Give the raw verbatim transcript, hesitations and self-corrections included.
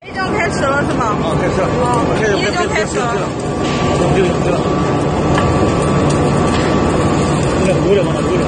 已经开吃了是吗？ 啊，开吃了。 哦， 开始已经开吃了。 不用不用不用。这个卤的嘛，卤的。